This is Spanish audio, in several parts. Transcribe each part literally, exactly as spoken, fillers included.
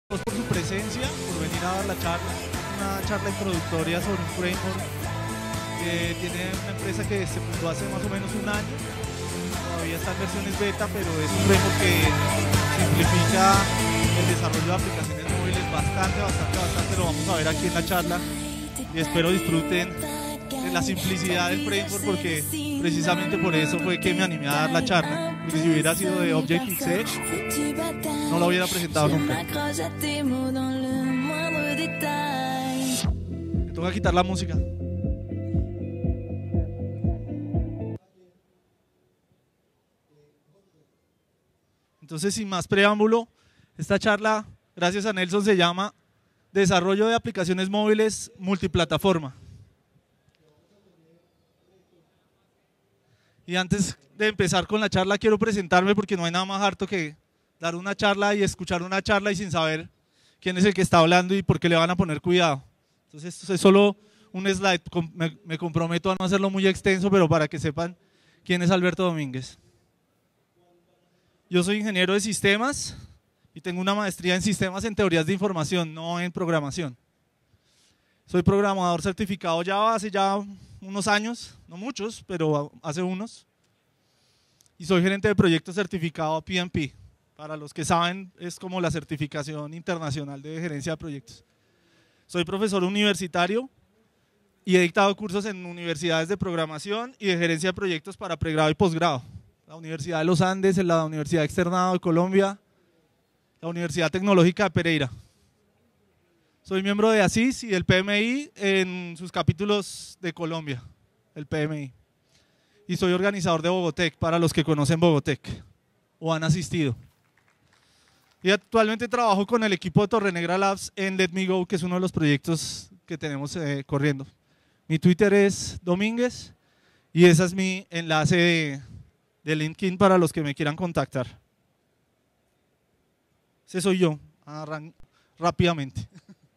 por su presencia, por venir a dar la charla, una charla introductoria sobre un framework que tiene una empresa que se fundó hace más o menos un año, todavía está en versiones beta, pero es un framework que simplifica el desarrollo de aplicaciones móviles bastante, bastante, bastante, lo vamos a ver aquí en la charla y espero disfruten de la simplicidad del framework porque precisamente por eso fue que me animé a dar la charla, porque si hubiera sido de Objective-C no lo hubiera presentado nunca. Me toca quitar la música. Entonces, sin más preámbulo, esta charla, gracias a Nelson, se llama Desarrollo de aplicaciones móviles multiplataforma. Y antes de empezar con la charla quiero presentarme porque no hay nada más harto que dar una charla y escuchar una charla y sin saber quién es el que está hablando y por qué le van a poner cuidado. Entonces esto es solo un slide, me, me comprometo a no hacerlo muy extenso, pero para que sepan quién es Alberto Domínguez. Yo soy ingeniero de sistemas y tengo una maestría en sistemas en teorías de información, no en programación. Soy programador certificado Java hace ya unos años, no muchos, pero hace unos. Y soy gerente de proyectos certificado P M P. Para los que saben, es como la certificación internacional de gerencia de proyectos. Soy profesor universitario y he dictado cursos en universidades de programación y de gerencia de proyectos para pregrado y posgrado. La Universidad de los Andes, la Universidad Externado de Colombia, la Universidad Tecnológica de Pereira. Soy miembro de ASIS y del P M I en sus capítulos de Colombia, el P M I. Y soy organizador de Bogotec, para los que conocen Bogotec o han asistido. Y actualmente trabajo con el equipo de Torrenegra Labs en Let Me Go, que es uno de los proyectos que tenemos eh, corriendo. Mi Twitter es Domínguez y ese es mi enlace de, de LinkedIn para los que me quieran contactar. Ese soy yo, Arran rápidamente.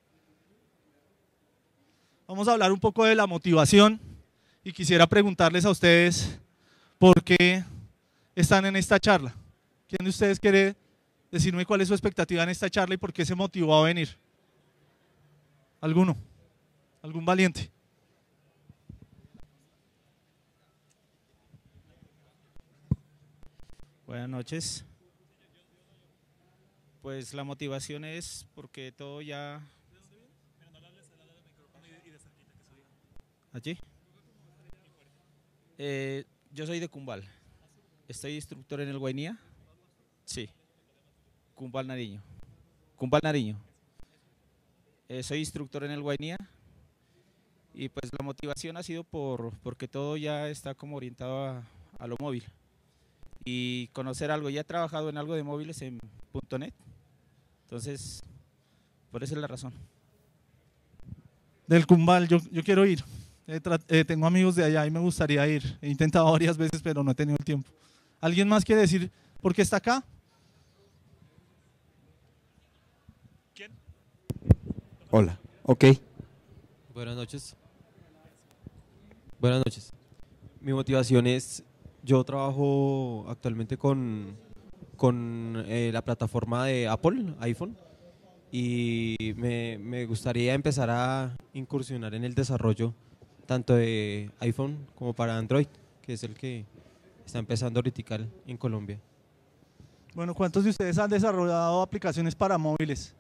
Vamos a hablar un poco de la motivación y quisiera preguntarles a ustedes por qué están en esta charla. ¿Quién de ustedes quiere decirme cuál es su expectativa en esta charla y por qué se motivó a venir? ¿Alguno? ¿Algún valiente? Buenas noches. Pues la motivación es porque todo ya... ¿Allí? Eh, yo soy de Cumbal. Estoy instructor en el Guainía. Sí. Cumbal Nariño. Cumbal Nariño. Eh, soy instructor en el Guainía. Y pues la motivación ha sido por porque todo ya está como orientado a, a lo móvil. Y conocer algo. Ya he trabajado en algo de móviles en punto net. Entonces, por esa es la razón. Del Cumbal, yo, yo quiero ir. Eh, eh, tengo amigos de allá y me gustaría ir. He intentado varias veces, pero no he tenido el tiempo. ¿Alguien más quiere decir por qué está acá? ¿Quién? Hola, ok. Buenas noches. Buenas noches. Mi motivación es, yo trabajo actualmente con, con eh, la plataforma de Apple, iPhone, y me, me gustaría empezar a incursionar en el desarrollo tanto de iPhone como para Android, que es el que está empezando ahorita en Colombia. Bueno, ¿cuántos de ustedes han desarrollado aplicaciones para móviles?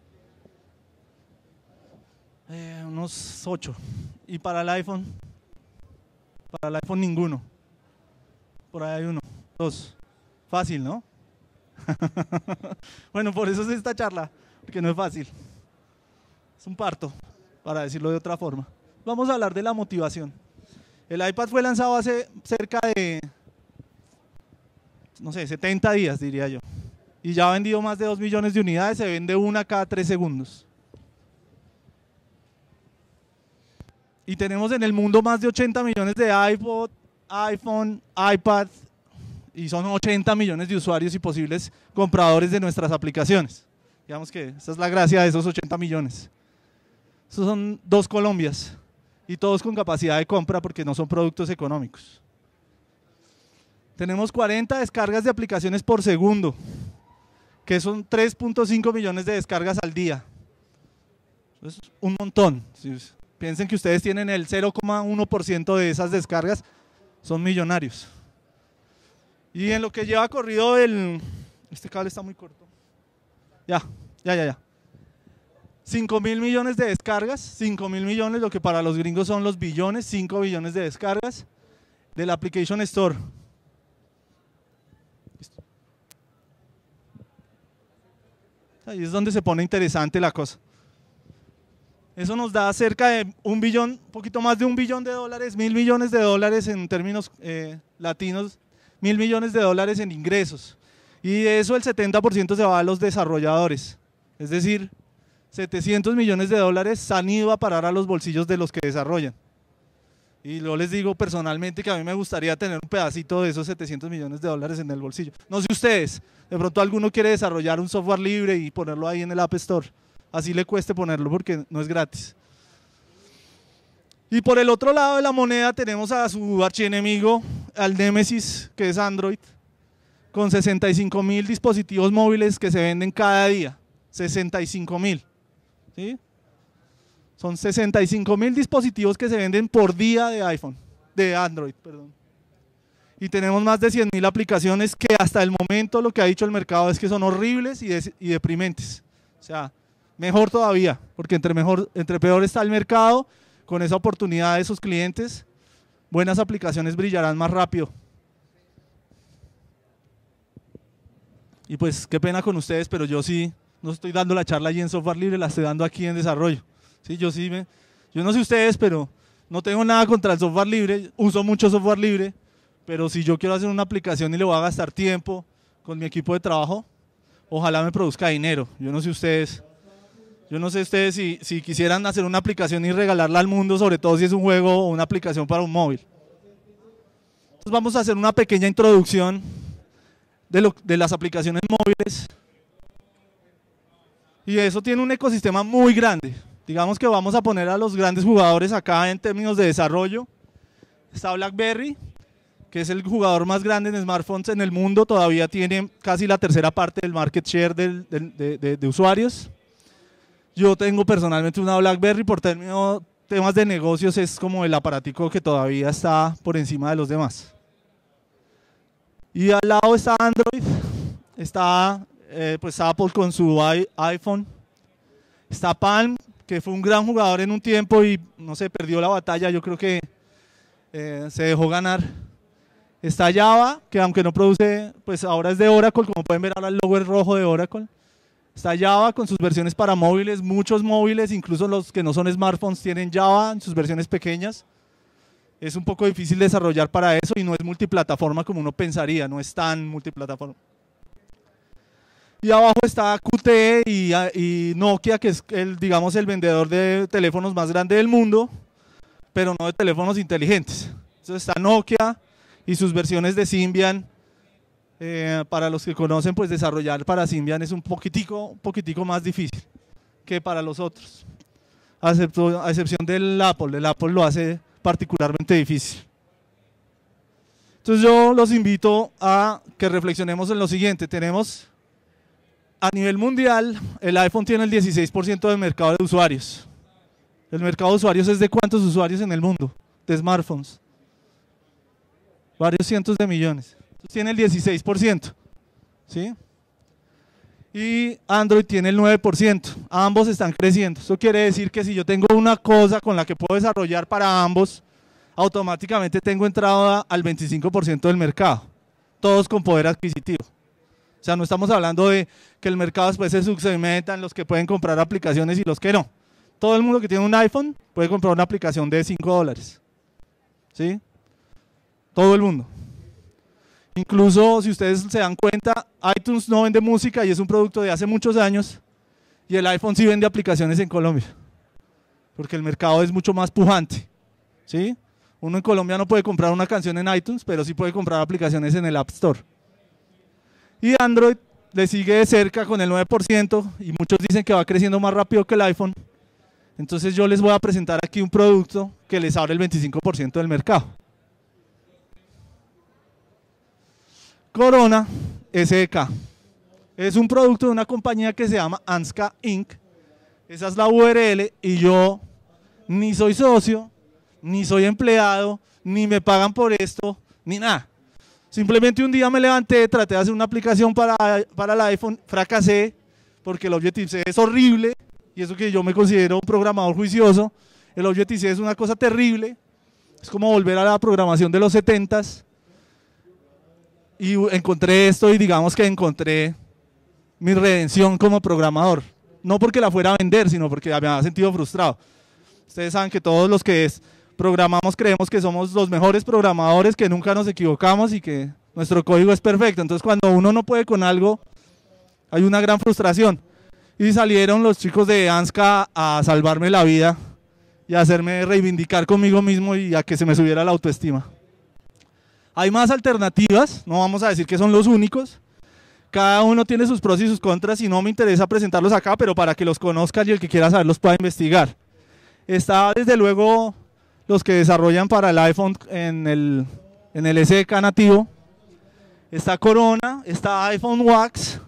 Eh, unos ocho. ¿Y para el iPhone? Para el iPhone ninguno. Por ahí hay uno, dos. Fácil, ¿no? Bueno, por eso es esta charla, porque no es fácil. Es un parto, para decirlo de otra forma. Vamos a hablar de la motivación. El iPad fue lanzado hace cerca de, no sé, setenta días, diría yo. Y ya ha vendido más de dos millones de unidades, se vende una cada tres segundos. Y tenemos en el mundo más de ochenta millones de iPod, iPhone, iPad, y son ochenta millones de usuarios y posibles compradores de nuestras aplicaciones. Digamos que esa es la gracia de esos ochenta millones. Esos son dos Colombias, y todos con capacidad de compra porque no son productos económicos. Tenemos cuarenta descargas de aplicaciones por segundo. que son tres punto cinco millones de descargas al día. Es un montón. Si piensen que ustedes tienen el cero coma uno por ciento de esas descargas, son millonarios. Y en lo que lleva corrido el... Este cable está muy corto. Ya, ya, ya, ya. cinco mil millones de descargas, cinco mil millones, lo que para los gringos son los billones, cinco billones de descargas del Application Store. Listo. Ahí es donde se pone interesante la cosa. Eso nos da cerca de un billón, un poquito más de un billón de dólares, mil millones de dólares en términos eh, latinos, mil millones de dólares en ingresos. Y de eso el setenta por ciento se va a los desarrolladores. Es decir, setecientos millones de dólares han ido a parar a los bolsillos de los que desarrollan. Y yo les digo personalmente que a mí me gustaría tener un pedacito de esos setecientos millones de dólares en el bolsillo. No sé ustedes, de pronto alguno quiere desarrollar un software libre y ponerlo ahí en el App Store. Así le cueste ponerlo porque no es gratis. Y por el otro lado de la moneda tenemos a su archienemigo, al Némesis, que es Android, con sesenta y cinco mil dispositivos móviles que se venden cada día. sesenta y cinco mil. ¿Sí? Son sesenta y cinco mil dispositivos que se venden por día de iPhone, de Android, perdón. Y tenemos más de cien mil aplicaciones que hasta el momento lo que ha dicho el mercado es que son horribles y, de, y deprimentes. O sea, mejor todavía, porque entre, mejor, entre peor está el mercado, con esa oportunidad de esos clientes, buenas aplicaciones brillarán más rápido. Y pues qué pena con ustedes, pero yo sí no estoy dando la charla allí en software libre, la estoy dando aquí en desarrollo. Sí, yo sí me, yo no sé ustedes, pero no tengo nada contra el software libre, uso mucho software libre, pero si yo quiero hacer una aplicación y le voy a gastar tiempo con mi equipo de trabajo, ojalá me produzca dinero. Yo no sé ustedes, yo no sé ustedes si, si quisieran hacer una aplicación y regalarla al mundo, sobre todo si es un juego o una aplicación para un móvil. Entonces vamos a hacer una pequeña introducción de, lo, de las aplicaciones móviles. Y eso tiene un ecosistema muy grande. Digamos que vamos a poner a los grandes jugadores acá en términos de desarrollo. Está BlackBerry, que es el jugador más grande en smartphones en el mundo, todavía tiene casi la tercera parte del market share del, del, de, de, de usuarios. Yo tengo personalmente una BlackBerry, por términos, temas de negocios es como el aparatico que todavía está por encima de los demás. Y al lado está Android, está eh, pues Apple con su iPhone, está Palm, que fue un gran jugador en un tiempo y no sé, perdió la batalla, yo creo que eh, se dejó ganar. Está Java, que aunque no produce, pues ahora es de Oracle, como pueden ver ahora el logo es rojo de Oracle. Está Java con sus versiones para móviles, muchos móviles, incluso los que no son smartphones tienen Java en sus versiones pequeñas. Es un poco difícil desarrollar para eso y no es multiplataforma como uno pensaría, no es tan multiplataforma. Y abajo está Q T E y, y Nokia, que es el, digamos, el vendedor de teléfonos más grande del mundo, pero no de teléfonos inteligentes. Entonces está Nokia y sus versiones de Symbian. Eh, para los que conocen, pues desarrollar para Symbian es un poquitico, un poquitico más difícil que para los otros, a excepción del Apple. El Apple lo hace particularmente difícil. Entonces yo los invito a que reflexionemos en lo siguiente. Tenemos a nivel mundial, el iPhone tiene el dieciséis por ciento del mercado de usuarios. El mercado de usuarios es de cuántos usuarios en el mundo de smartphones, varios cientos de millones. Entonces tiene el dieciséis por ciento, ¿sí? Y Android tiene el nueve por ciento. Ambos están creciendo. Eso quiere decir que si yo tengo una cosa con la que puedo desarrollar para ambos, automáticamente tengo entrada al veinticinco por ciento del mercado, todos con poder adquisitivo. O sea, no estamos hablando de que el mercado después se subsegmenta en los que pueden comprar aplicaciones y los que no. Todo el mundo que tiene un iPhone puede comprar una aplicación de cinco dólares, ¿sí? Todo el mundo. Incluso si ustedes se dan cuenta, iTunes no vende música y es un producto de hace muchos años, y el iPhone sí vende aplicaciones en Colombia, porque el mercado es mucho más pujante, ¿sí? Uno en Colombia no puede comprar una canción en iTunes, pero sí puede comprar aplicaciones en el App Store. Y Android le sigue de cerca con el nueve por ciento y muchos dicen que va creciendo más rápido que el iPhone. Entonces yo les voy a presentar aquí un producto que les abre el veinticinco por ciento del mercado. Corona S D K. Es un producto de una compañía que se llama Anska incorporated. Esa es la U R L y yo ni soy socio, ni soy empleado, ni me pagan por esto, ni nada. Simplemente un día me levanté, traté de hacer una aplicación para, para el iPhone, fracasé porque el Objective-C es horrible y eso que yo me considero un programador juicioso. El Objective-C es una cosa terrible, es como volver a la programación de los setentas y encontré esto y digamos que encontré mi redención como programador. No porque la fuera a vender, sino porque me había sentido frustrado. Ustedes saben que todos los que es, programamos creemos que somos los mejores programadores, que nunca nos equivocamos y que nuestro código es perfecto. Entonces cuando uno no puede con algo, hay una gran frustración. Y salieron los chicos de Anska a salvarme la vida y a hacerme reivindicar conmigo mismo y a que se me subiera la autoestima. Hay más alternativas, no vamos a decir que son los únicos. Cada uno tiene sus pros y sus contras y no me interesa presentarlos acá, pero para que los conozcan y el que quiera saberlos pueda investigar. Está desde luego los que desarrollan para el iPhone en el, en el S D K nativo. Está Corona, está iPhone Wax,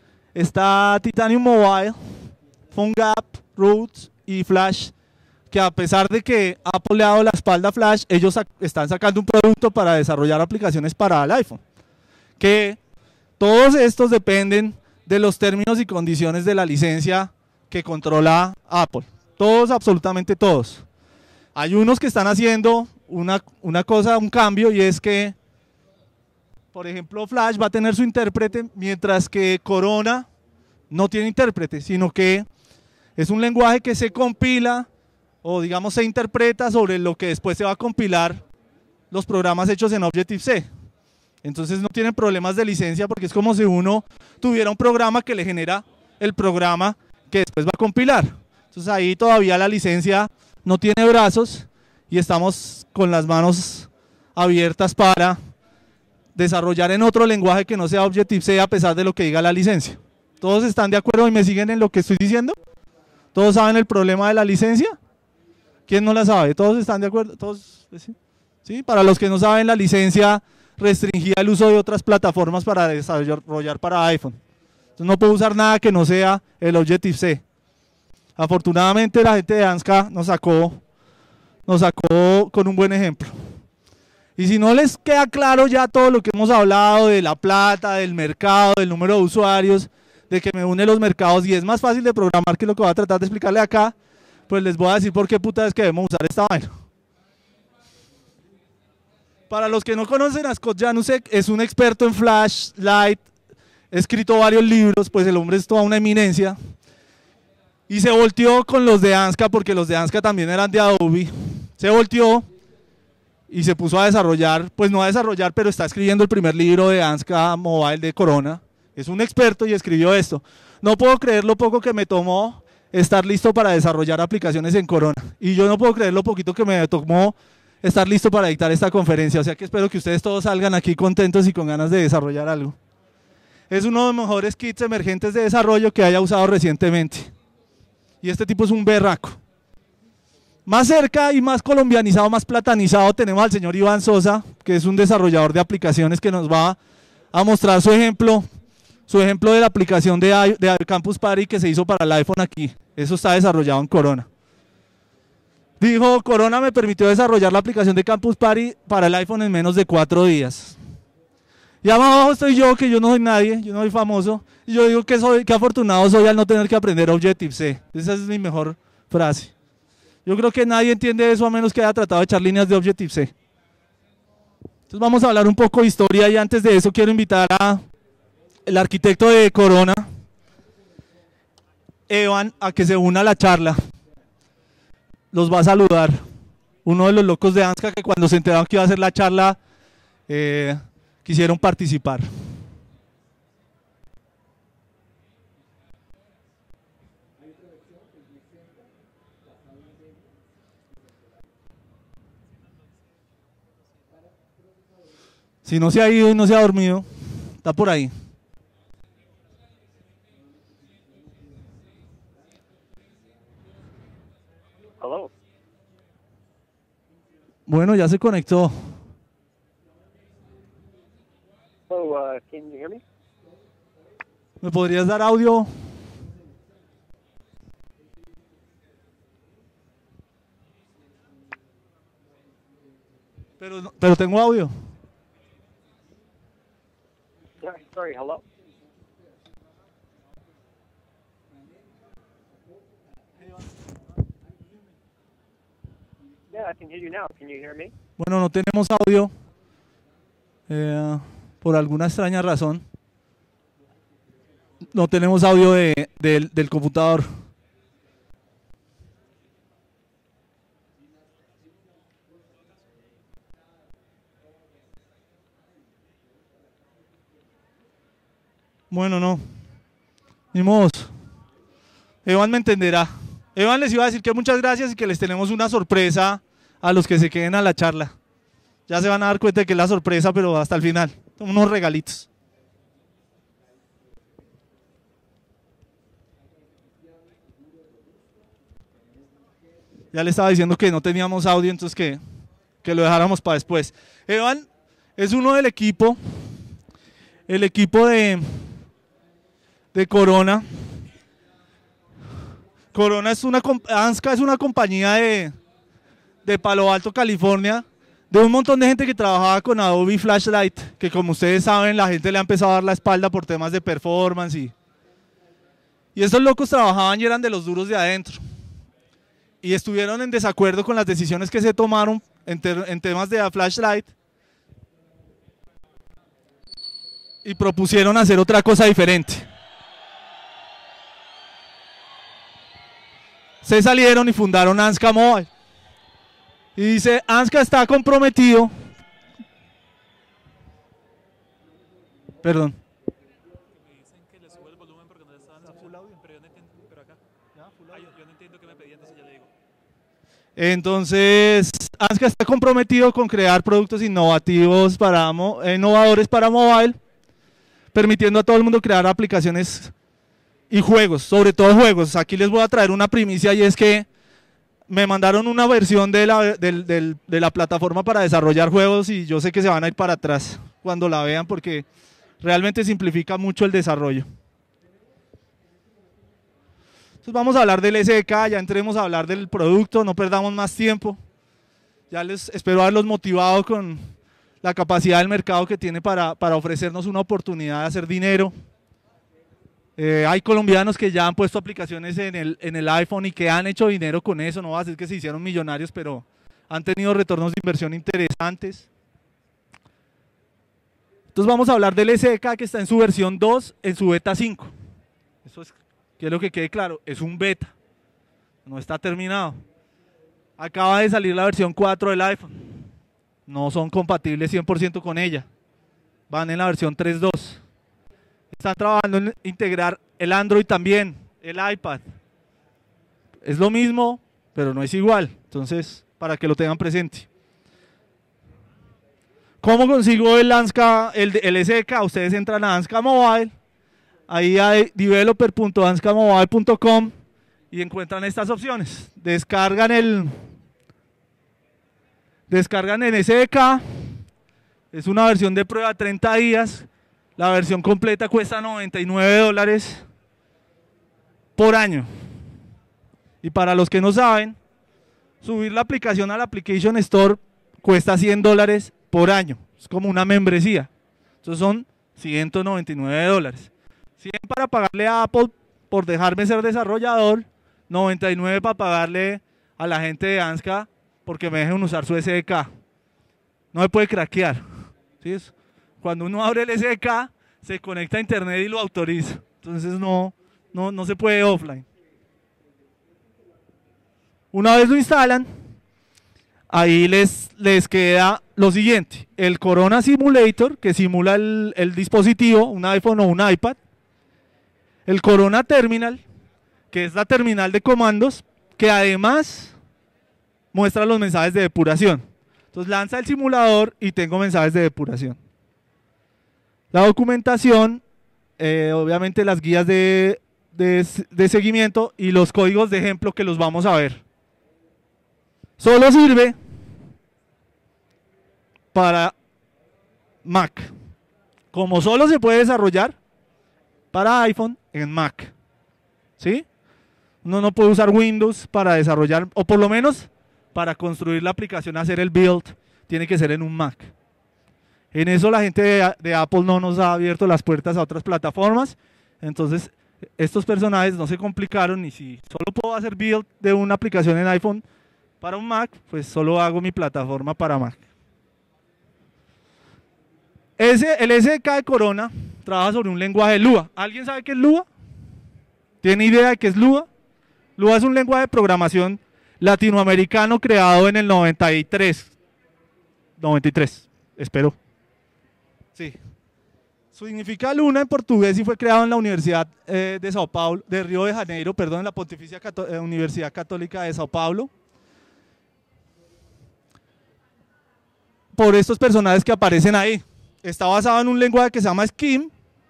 está Titanium Mobile, PhoneGap, Roots y Flash, que a pesar de que Apple le ha dado la espalda a Flash, ellos están sacando un producto para desarrollar aplicaciones para el iPhone. Que todos estos dependen de los términos y condiciones de la licencia que controla Apple. Todos, absolutamente todos. Hay unos que están haciendo una, una cosa, un cambio, y es que, por ejemplo, Flash va a tener su intérprete, mientras que Corona no tiene intérprete, sino que es un lenguaje que se compila, o digamos se interpreta sobre lo que después se va a compilar los programas hechos en Objective-C. Entonces no tienen problemas de licencia porque es como si uno tuviera un programa que le genera el programa que después va a compilar. Entonces ahí todavía la licencia no tiene brazos y estamos con las manos abiertas para desarrollar en otro lenguaje que no sea Objective-C a pesar de lo que diga la licencia. ¿Todos están de acuerdo y me siguen en lo que estoy diciendo? ¿Todos saben el problema de la licencia? ¿Quién no la sabe? ¿Todos están de acuerdo? ¿Todos? ¿Sí? Para los que no saben, la licencia restringía el uso de otras plataformas para desarrollar para iPhone. Entonces no puedo usar nada que no sea el Objective-C. Afortunadamente la gente de Anska nos sacó, nos sacó con un buen ejemplo. Y si no les queda claro ya todo lo que hemos hablado de la plata, del mercado, del número de usuarios, de que me une los mercados y es más fácil de programar que lo que voy a tratar de explicarle acá, pues les voy a decir por qué puta es que debemos usar esta vaina. Para los que no conocen a Scott Janusek, es un experto en Flash, Light, ha escrito varios libros, pues el hombre es toda una eminencia. Y se volteó con los de Anska, porque los de Anska también eran de Adobe. Se volteó y se puso a desarrollar, pues no a desarrollar, pero está escribiendo el primer libro de Anska Mobile de Corona. Es un experto y escribió esto. No puedo creer lo poco que me tomó estar listo para desarrollar aplicaciones en Corona. Y yo no puedo creer lo poquito que me tomó estar listo para dictar esta conferencia. O sea que espero que ustedes todos salgan aquí contentos y con ganas de desarrollar algo. Es uno de los mejores kits emergentes de desarrollo que haya usado recientemente. Y este tipo es un berraco. Más cerca y más colombianizado, más platanizado, tenemos al señor Iván Sosa, que es un desarrollador de aplicaciones que nos va a mostrar su ejemplo, su ejemplo de la aplicación de, de Campus Party que se hizo para el iPhone aquí. Eso está desarrollado en Corona. Dijo, Corona me permitió desarrollar la aplicación de Campus Party para el iPhone en menos de cuatro días. Y abajo estoy yo, que yo no soy nadie, yo no soy famoso, y yo digo que soy, que afortunado soy al no tener que aprender Objective-C. Esa es mi mejor frase. Yo creo que nadie entiende eso a menos que haya tratado de echar líneas de Objective-C. Entonces vamos a hablar un poco de historia y antes de eso quiero invitar a el arquitecto de Corona, Evan, a que se una a la charla. Los va a saludar. Uno de los locos de Anska que cuando se enteraron que iba a hacer la charla, eh, quisieron participar. Si no se ha ido y no se ha dormido, está por ahí. Hello. Bueno, ya se conectó. Oh, uh, can you hear me? ¿Me podrías dar audio? Pero, no- pero tengo audio. Sorry, sorry, hello? Yeah, I can hear you now. Can you hear me? Bueno, no tenemos audio. Eh, por alguna extraña razón. No tenemos audio de, del, del computador. Bueno, no. Ni modos. Evan me entenderá. Evan les iba a decir que muchas gracias y que les tenemos una sorpresa a los que se queden a la charla. Ya se van a dar cuenta de que es la sorpresa, pero hasta el final. Son unos regalitos. Ya le estaba diciendo que no teníamos audio, entonces que, que lo dejáramos para después. Evan es uno del equipo, el equipo de, de Corona. Corona es una, comp- ANSCA es una compañía de, de Palo Alto, California, de un montón de gente que trabajaba con Adobe Flashlight, que como ustedes saben, la gente le ha empezado a dar la espalda por temas de performance. Y, y estos locos trabajaban y eran de los duros de adentro. Y estuvieron en desacuerdo con las decisiones que se tomaron en, ter- en temas de Flashlight y propusieron hacer otra cosa diferente. Se salieron y fundaron ANSCA Mobile. Y dice, ANSCA está comprometido. Perdón. Me dicen que le subo el volumen porque no le estaban escuchando, pero yo no entiendo, pero acá. Ah, yo, yo no entiendo qué me pedía, entonces ya le digo. Entonces, ANSCA está comprometido con crear productos innovativos para mo- eh, innovadores para mobile, permitiendo a todo el mundo crear aplicaciones y juegos, sobre todo juegos. Aquí les voy a traer una primicia y es que me mandaron una versión de la, del- del- de la plataforma para desarrollar juegos y yo sé que se van a ir para atrás cuando la vean porque realmente simplifica mucho el desarrollo. Entonces vamos a hablar del S D K, ya entremos a hablar del producto, no perdamos más tiempo. Ya les espero haberlos motivado con la capacidad del mercado que tiene para, para ofrecernos una oportunidad de hacer dinero. Eh, hay colombianos que ya han puesto aplicaciones en el, en el iPhone y que han hecho dinero con eso, no va a decir que se hicieron millonarios, pero han tenido retornos de inversión interesantes. Entonces vamos a hablar del S D K que está en su versión dos, en su beta cinco. Eso es, quiero que quede claro, es un beta, no está terminado. Acaba de salir la versión cuatro del iPhone, no son compatibles cien por ciento con ella, van en la versión tres punto dos. Están trabajando en integrar el Android también, el iPad. Es lo mismo, pero no es igual. Entonces, para que lo tengan presente. ¿Cómo consigo el ANSCA, el, el S D K? Ustedes entran a ANSCA Mobile. Ahí hay developer punto ansca mobile punto com y encuentran estas opciones. Descargan el, descargan el S D K. Es una versión de prueba treinta días. La versión completa cuesta noventa y nueve dólares por año. Y para los que no saben, subir la aplicación al Application Store cuesta cien dólares por año. Es como una membresía. Entonces son ciento noventa y nueve dólares. cien para pagarle a Apple por dejarme ser desarrollador, noventa y nueve para pagarle a la gente de ANSCA porque me dejen usar su S D K. No me puede craquear. ¿Sí? Es- Cuando uno abre el S D K, se conecta a internet y lo autoriza. Entonces no, no, no se puede offline. Una vez lo instalan, ahí les, les queda lo siguiente. El Corona Simulator, que simula el, el dispositivo, un iPhone o un iPad. El Corona Terminal, que es la terminal de comandos, que además muestra los mensajes de depuración. Entonces lanza el simulador y tengo mensajes de depuración. La documentación, eh, obviamente las guías de, de, de seguimiento y los códigos de ejemplo que los vamos a ver. Solo sirve para Mac. Como solo se puede desarrollar para iPhone en Mac. ¿Sí? Uno no puede usar Windows para desarrollar, o por lo menos para construir la aplicación, hacer el build, tiene que ser en un Mac. En eso la gente de, de Apple no nos ha abierto las puertas a otras plataformas, entonces estos personajes no se complicaron y si solo puedo hacer build de una aplicación en iPhone para un Mac, pues solo hago mi plataforma para Mac. Ese, el S D K de Corona trabaja sobre un lenguaje Lua. ¿Alguien sabe qué es Lua? ¿Tiene idea de qué es Lua? Lua es un lenguaje de programación latinoamericano creado en el noventa y tres. noventa y tres, espero. Sí. Significa luna en portugués y fue creado en la Universidad eh, de Sao Paulo, de Río de Janeiro, perdón, en la Pontificia Cató eh, Universidad Católica de Sao Paulo. Por estos personajes que aparecen ahí. Está basado en un lenguaje que se llama Scheme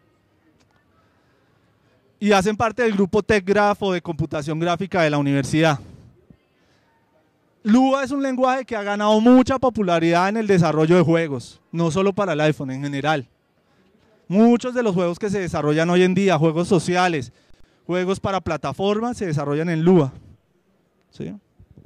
y hacen parte del grupo TechGraph o de computación gráfica de la universidad. Lua es un lenguaje que ha ganado mucha popularidad en el desarrollo de juegos, no solo para el iPhone, en general. Muchos de los juegos que se desarrollan hoy en día, juegos sociales, juegos para plataformas, se desarrollan en Lua. ¿Sí?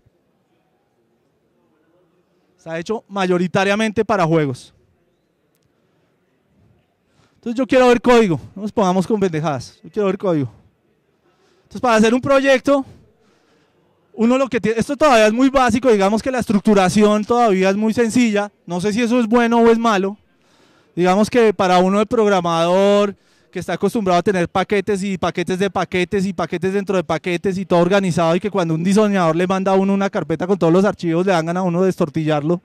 Está hecho mayoritariamente para juegos. Entonces yo quiero ver código, no nos pongamos con pendejadas, yo quiero ver código. Entonces para hacer un proyecto, uno lo que tiene, esto todavía es muy básico, digamos que la estructuración todavía es muy sencilla, no sé si eso es bueno o es malo. Digamos que para uno de programador que está acostumbrado a tener paquetes y paquetes de paquetes y paquetes dentro de paquetes y todo organizado y que cuando un diseñador le manda a uno una carpeta con todos los archivos le dan ganas a uno de destortillarlo.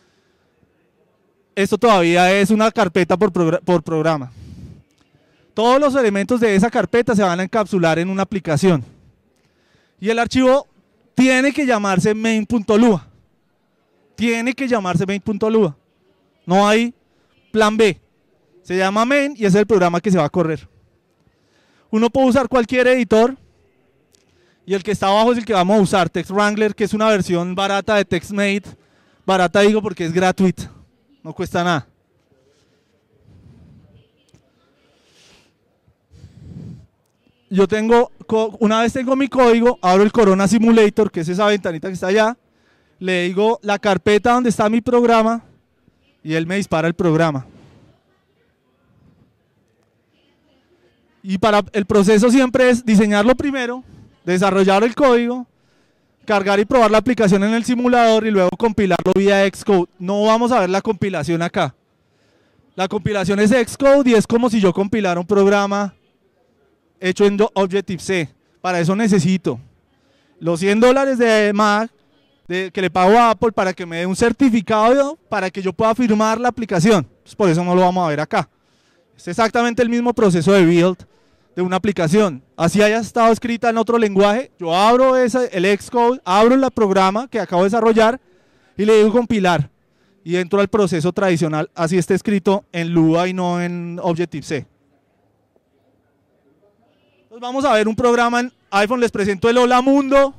Esto todavía es una carpeta por, progr por programa. Todos los elementos de esa carpeta se van a encapsular en una aplicación. Y el archivo tiene que llamarse main.lua. Tiene que llamarse main.lua. No hay plan B. Se llama main y es el programa que se va a correr. Uno puede usar cualquier editor y el que está abajo es el que vamos a usar, TextWrangler, que es una versión barata de TextMate. Barata digo porque es gratuita, no cuesta nada. Yo tengo, una vez tengo mi código, abro el Corona Simulator, que es esa ventanita que está allá, le digo la carpeta donde está mi programa y él me dispara el programa. Y para el proceso siempre es diseñarlo primero, desarrollar el código, cargar y probar la aplicación en el simulador y luego compilarlo vía Xcode. No vamos a ver la compilación acá. La compilación es Xcode y es como si yo compilara un programa hecho en Objective-C. Para eso necesito los cien dólares de Mac de, que le pago a Apple para que me dé un certificado para que yo pueda firmar la aplicación. Entonces, por eso no lo vamos a ver acá. Es exactamente el mismo proceso de build de una aplicación. Así haya estado escrita en otro lenguaje, yo abro ese, el Xcode, abro el programa que acabo de desarrollar y le digo compilar. Y entro al proceso tradicional, así está escrito en Lua y no en Objective-C. Entonces vamos a ver un programa en iPhone, les presento el Hola Mundo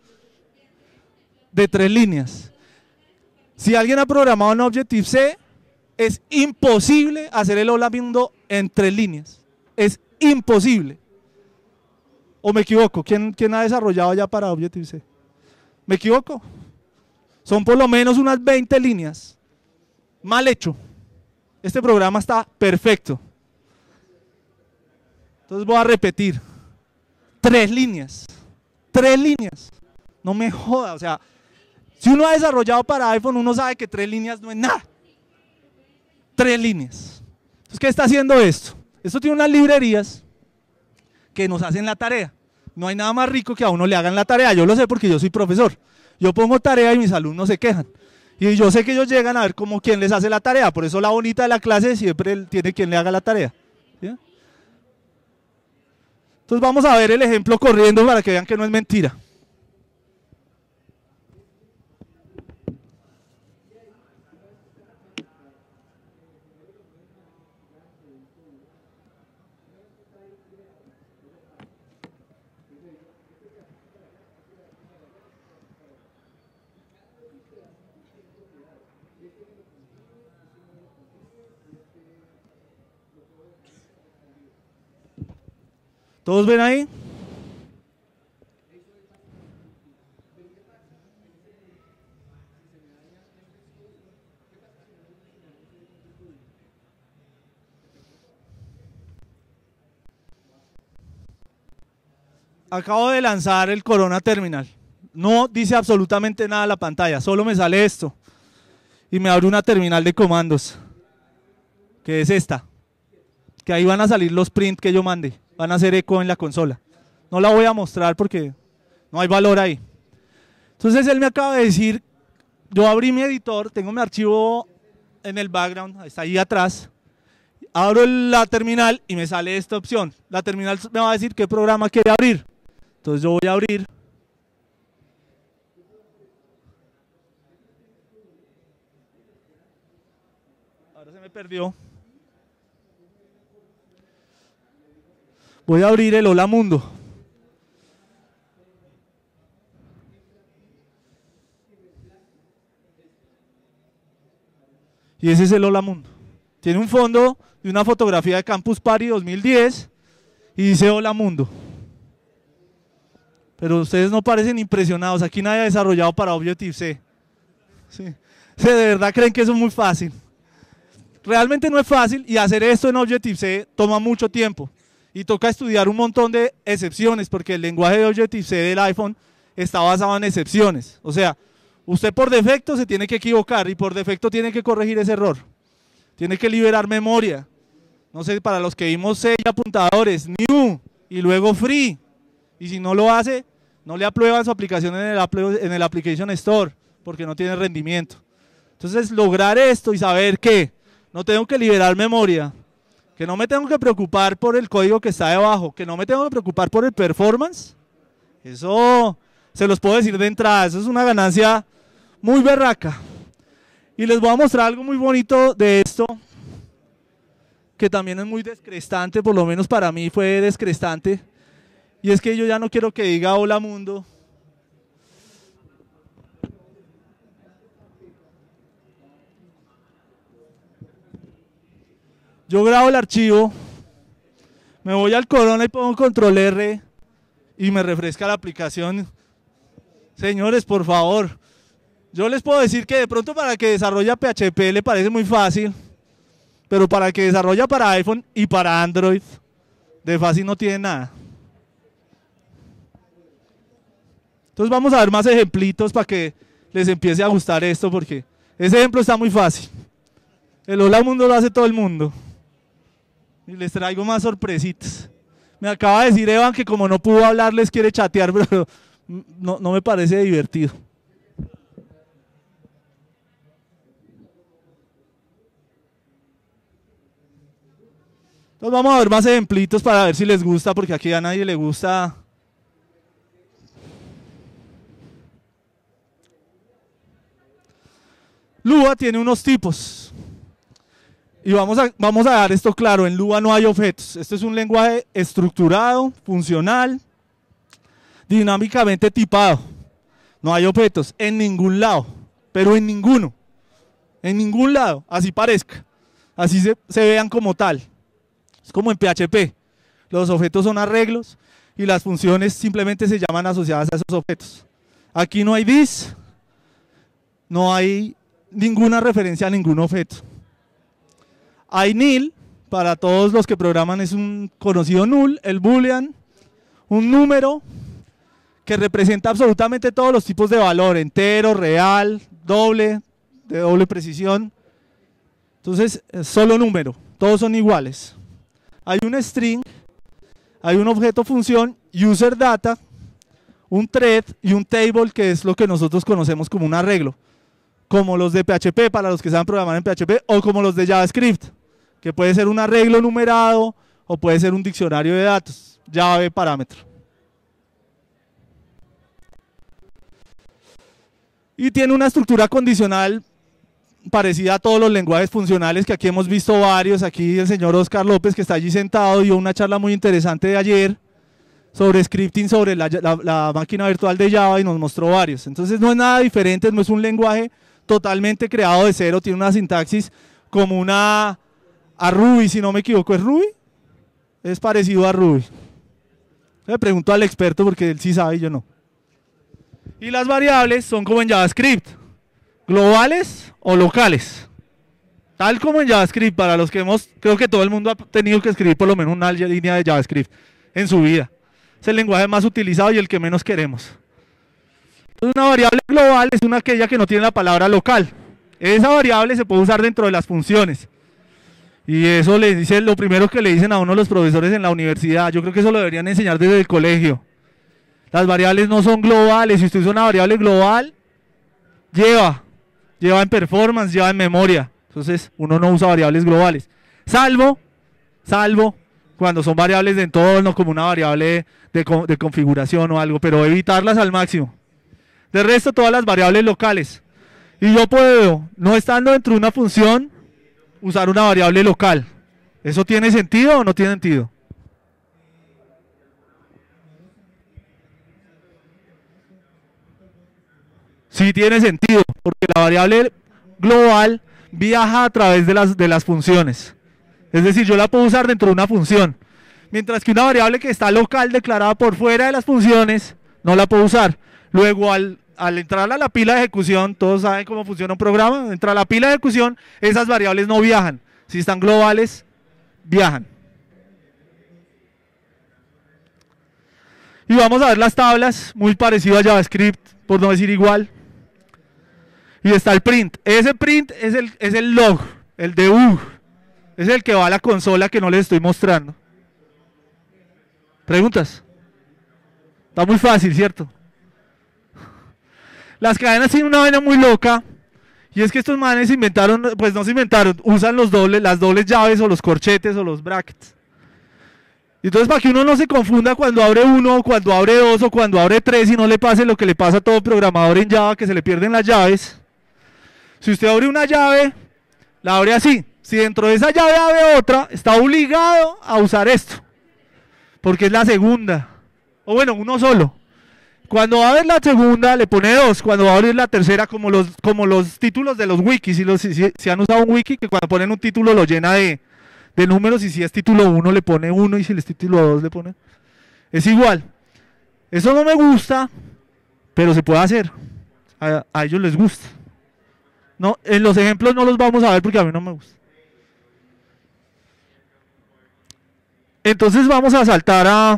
de tres líneas. Si alguien ha programado en Objective-C, es imposible hacer el Hola Mundo en tres líneas. Es imposible. ¿O me equivoco? ¿Quién, quién ha desarrollado ya para Objective-C? ¿Me equivoco? Son por lo menos unas veinte líneas. Mal hecho. Este programa está perfecto. Entonces voy a repetir. Tres líneas. Tres líneas. No me joda. O sea, si uno ha desarrollado para iPhone, uno sabe que tres líneas no es nada. Tres líneas. Entonces, ¿qué está haciendo esto? Esto tiene unas librerías que nos hacen la tarea. No hay nada más rico que a uno le hagan la tarea. Yo lo sé porque yo soy profesor. Yo pongo tarea y mis alumnos se quejan. Y yo sé que ellos llegan a ver cómo quién les hace la tarea. Por eso la bonita de la clase siempre tiene quien le haga la tarea. ¿Sí? Entonces vamos a ver el ejemplo corriendo para que vean que no es mentira. ¿Todos ven ahí? Acabo de lanzar el Corona Terminal. No dice absolutamente nada la pantalla, solo me sale esto. Y me abre una terminal de comandos, que es esta. Que ahí van a salir los prints que yo mande. Van a hacer eco en la consola. No la voy a mostrar porque no hay valor ahí. Entonces él me acaba de decir, yo abrí mi editor, tengo mi archivo en el background, está ahí atrás. Abro la terminal y me sale esta opción. La terminal me va a decir qué programa quiere abrir. Entonces yo voy a abrir. Ahora se me perdió. Voy a abrir el Hola Mundo. Y ese es el Hola Mundo. Tiene un fondo de una fotografía de Campus Party dos mil diez y dice Hola Mundo. Pero ustedes no parecen impresionados, aquí nadie ha desarrollado para Objective-C. Sí. ¿De verdad creen que eso es muy fácil? Realmente no es fácil y hacer esto en Objective-C toma mucho tiempo. Y toca estudiar un montón de excepciones porque el lenguaje de Objective-C del iPhone está basado en excepciones. O sea, usted por defecto se tiene que equivocar y por defecto tiene que corregir ese error. Tiene que liberar memoria. No sé, para los que vimos C y apuntadores, new y luego free. Y si no lo hace, no le aprueban su aplicación en el, Apple, en el Application Store porque no tiene rendimiento. Entonces, lograr esto y saber que no tengo que liberar memoria, que no me tengo que preocupar por el código que está debajo, que no me tengo que preocupar por el performance, eso se los puedo decir de entrada, eso es una ganancia muy berraca. Y les voy a mostrar algo muy bonito de esto, que también es muy descrestante, por lo menos para mí fue descrestante. Y es que yo ya no quiero que diga hola mundo. Yo grabo el archivo, me voy al Corona y pongo control R y me refresca la aplicación. Señores, por favor, yo les puedo decir que de pronto para que desarrolla P H P le parece muy fácil, pero para que desarrolla para iPhone y para Android, de fácil no tiene nada. Entonces vamos a ver más ejemplitos para que les empiece a gustar esto, porque ese ejemplo está muy fácil. El Hola Mundo lo hace todo el mundo. Y les traigo más sorpresitas. Me acaba de decir Evan que como no pudo hablar les quiere chatear, pero no, no me parece divertido. Entonces vamos a ver más ejemplitos para ver si les gusta, porque aquí a nadie le gusta. Lua tiene unos tipos y vamos a, vamos a dar esto claro, en Lua no hay objetos, esto es un lenguaje estructurado, funcional, dinámicamente tipado, no hay objetos en ningún lado, pero en ninguno, en ningún lado, así parezca, así se, se vean como tal, es como en P H P, los objetos son arreglos y las funciones simplemente se llaman asociadas a esos objetos. Aquí no hay this, no hay ninguna referencia a ningún objeto. Hay nil, para todos los que programan es un conocido null, el boolean, un número que representa absolutamente todos los tipos de valor, entero, real, doble, de doble precisión. Entonces, es solo número, todos son iguales. Hay un string, hay un objeto función, user data, un thread y un table, que es lo que nosotros conocemos como un arreglo, como los de P H P para los que saben programar en P H P, o como los de JavaScript, que puede ser un arreglo numerado o puede ser un diccionario de datos, Java parámetro. Y tiene una estructura condicional parecida a todos los lenguajes funcionales, que aquí hemos visto varios. Aquí el señor Oscar López, que está allí sentado, dio una charla muy interesante de ayer sobre scripting, sobre la, la, la máquina virtual de Java, y nos mostró varios. Entonces no es nada diferente, no es un lenguaje totalmente creado de cero, tiene una sintaxis como una a Ruby, si no me equivoco. ¿Es Ruby? Es parecido a Ruby. Le pregunto al experto porque él sí sabe y yo no. Y las variables son como en JavaScript, globales o locales. Tal como en JavaScript, para los que hemos, creo que todo el mundo ha tenido que escribir por lo menos una línea de JavaScript en su vida. Es el lenguaje más utilizado y el que menos queremos. Entonces, una variable global es una aquella que no tiene la palabra local. Esa variable se puede usar dentro de las funciones. Y eso le dice lo primero que le dicen a uno los profesores en la universidad. Yo creo que eso lo deberían enseñar desde el colegio. Las variables no son globales. Si usted usa una variable global, lleva. Lleva en performance, lleva en memoria. Entonces, uno no usa variables globales. Salvo, salvo, cuando son variables de entorno, como una variable de, de configuración o algo, pero evitarlas al máximo. De resto, todas las variables locales. Y yo puedo, no estando dentro de una función, usar una variable local. ¿Eso tiene sentido o no tiene sentido? Sí tiene sentido, porque la variable global viaja a través de las, de las funciones. Es decir, yo la puedo usar dentro de una función. Mientras que una variable que está local, declarada por fuera de las funciones, no la puedo usar. Luego, al, al entrar a la pila de ejecución, todos saben cómo funciona un programa, entra a la pila de ejecución, esas variables no viajan. Si están globales, viajan. Y vamos a ver las tablas, muy parecido a JavaScript, por no decir igual. Y está el print. Ese print es el, es el log, el debug. Es el que va a la consola que no les estoy mostrando. ¿Preguntas? Está muy fácil, ¿cierto? Las cadenas tienen una vaina muy loca. Y es que estos manes inventaron, pues no se inventaron, usan los dobles, las dobles llaves o los corchetes o los brackets. Y entonces, para que uno no se confunda cuando abre uno, o cuando abre dos, o cuando abre tres y no le pase lo que le pasa a todo programador en Java, que se le pierden las llaves. Si usted abre una llave, la abre así. Si dentro de esa llave abre otra, está obligado a usar esto. Porque es la segunda. O bueno, uno solo. Cuando va a abrir la segunda, le pone dos. Cuando va a abrir la tercera, como los, como los títulos de los wikis. Si, los, si, si han usado un wiki, que cuando ponen un título lo llena de, de números. Y si es título uno, le pone uno. Y si es título dos, le pone... Es igual. Eso no me gusta, pero se puede hacer. A, a ellos les gusta. No, en los ejemplos no los vamos a ver porque a mí no me gusta. Entonces vamos a saltar a,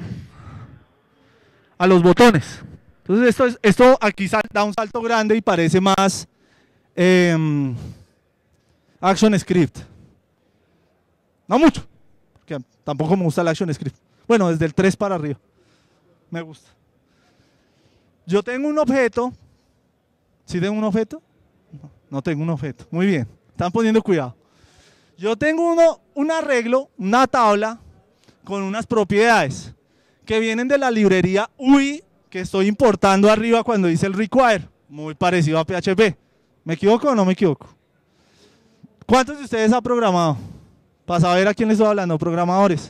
a los botones. Entonces esto, es, esto aquí sal, da un salto grande y parece más eh, ActionScript. No mucho, porque tampoco me gusta el ActionScript. Bueno, desde el tres para arriba. Me gusta. Yo tengo un objeto. ¿Sí tengo un objeto? No, no tengo un objeto. Muy bien, están poniendo cuidado. Yo tengo uno, un arreglo, una tabla con unas propiedades que vienen de la librería U I que estoy importando arriba cuando dice el require, muy parecido a P H P. ¿Me equivoco o no me equivoco? ¿Cuántos de ustedes han programado? Para saber a quién les estoy hablando, programadores.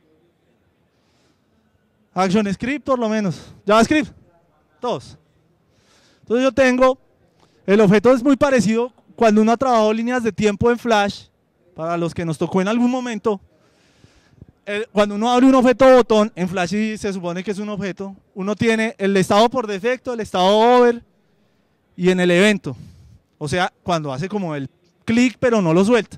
ActionScript por lo menos. JavaScript, todos. Entonces yo tengo, el objeto es muy parecido cuando uno ha trabajado líneas de tiempo en Flash, para los que nos tocó en algún momento. El, cuando uno abre un objeto botón, en Flash y se supone que es un objeto, uno tiene el estado por defecto, el estado over y en el evento. O sea, cuando hace como el clic pero no lo suelta.